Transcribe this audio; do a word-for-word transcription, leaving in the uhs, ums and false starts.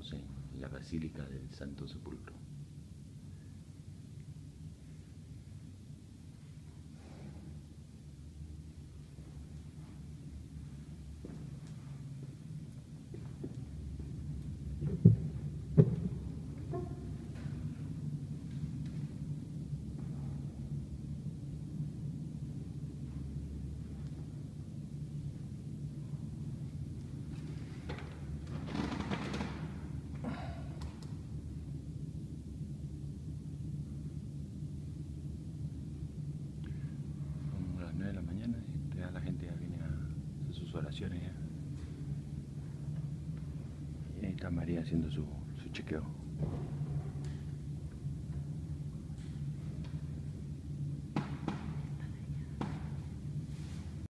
estamos en la Basílica del Santo Sepulcro. nueve de la mañana y ya la gente ya viene a hacer sus oraciones ya. Y ahí está María haciendo su, su chequeo.